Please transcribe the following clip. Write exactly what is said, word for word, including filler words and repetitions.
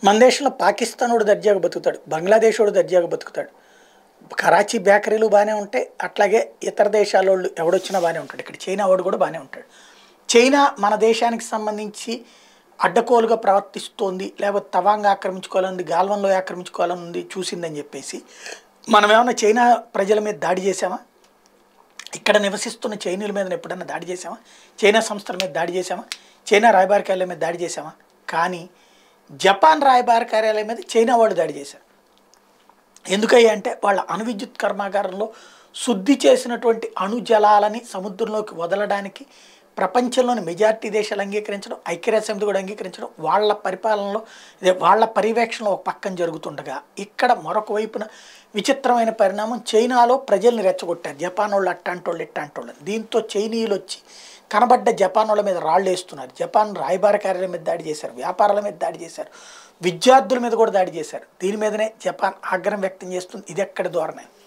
మన దేశంలో పాకిస్తానోడు దర్జాగా బతుకుతాడు, బంగ్లాదేశోడు దర్జాగా బతుకుతాడు, కరాచీ బేకరీలు బాగానే ఉంటాయి, అట్లాగే ఇతర దేశాల వాళ్ళు ఎవడొచ్చినా బాగానే ఉంటాడు. ఇక్కడ చైనా వాడు కూడా బాగానే ఉంటాడు. చైనా మన దేశానికి సంబంధించి అడ్డకోలుగా ప్రవర్తిస్తోంది, లేకపోతే తవాంగా ఆక్రమించుకోవాలని, గాల్వన్లో ఆక్రమించుకోవాలని ఉంది చూసిందని చెప్పేసి మనం ఏమన్నా చైనా ప్రజల మీద దాడి చేసామా? ఇక్కడ నివసిస్తున్న చైనీయుల మీద ఎప్పుడన్నా దాడి చేసామా? చైనా సంస్థల మీద దాడి చేసామా? చైనా రాయబార కార్యాలయం మీద దాడి చేసామా? కానీ జపాన్ రాయబార కార్యాలయం మీద చైనా వాళ్ళు దాడి చేశారు. ఎందుకయ్యా అంటే వాళ్ళ అణువిద్యుత్ కర్మాగారంలో శుద్ధి చేసినటువంటి అణుజలాలని సముద్రంలోకి వదలడానికి ప్రపంచంలోని మెజార్టీ దేశాలు అంగీకరించడం, ఐక్యరాజ్య సమితి కూడా అంగీకరించడం, వాళ్ళ పరిపాలనలో ఇదే వాళ్ళ పర్యవేక్షణలో ఒక పక్కన జరుగుతుండగా ఇక్కడ మరొక వైపున విచిత్రమైన పరిణామం, చైనాలో ప్రజల్ని రెచ్చగొట్టారు. జపాన్ వాళ్ళు అట్టాంటోళ్ళు ఇట్టాంటోళ్ళు. దీంతో చైనీయులు వచ్చి కనబడ్డ జపాన్ వాళ్ళ మీద రాళ్ళు వేస్తున్నారు. జపాన్ రాయబార కార్యాలయం మీద దాడి చేశారు, వ్యాపారాల మీద దాడి చేశారు, విద్యార్థుల మీద కూడా దాడి చేశారు. దీని మీదనే జపాన్ ఆగ్రహం వ్యక్తం చేస్తుంది. ఇది ఎక్కడి ధోరణి?